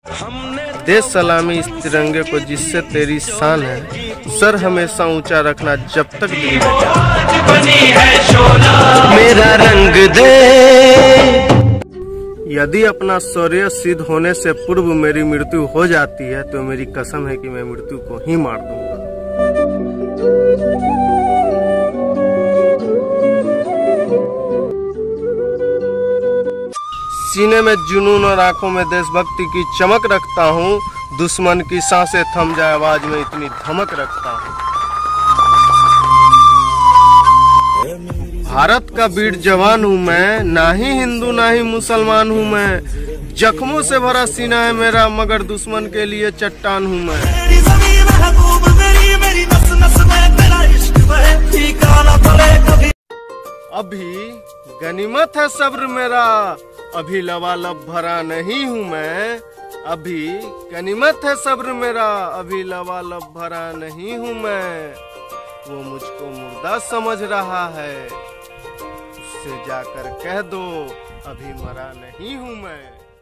दे सलामी इस तिरंगे को जिससे तेरी शान है, सर हमेशा ऊंचा रखना जब तक दिल में मेरा रंग दे। यदि अपना शौर्य सिद्ध होने से पूर्व मेरी मृत्यु हो जाती है तो मेरी कसम है कि मैं मृत्यु को ही मार दूंगा। सीने में जुनून और आंखों में देशभक्ति की चमक रखता हूँ। दुश्मन की सांसें थम जाए आवाज में इतनी धमक रखता हूँ। भारत का वीर जवान हूँ मैं, ना ही हिंदू ना ही मुसलमान हूँ मैं। जख्मों से भरा सीना है मेरा, मगर दुश्मन के लिए चट्टान हूँ मैं। अभी गनीमत है सब्र मेरा, अभी लबालब भरा नहीं हूँ मैं। अभी गनीमत है सब्र मेरा, अभी लबालब भरा नहीं हूँ मैं। वो मुझको मुर्दा समझ रहा है, उससे जाकर कह दो अभी मरा नहीं हूँ मैं।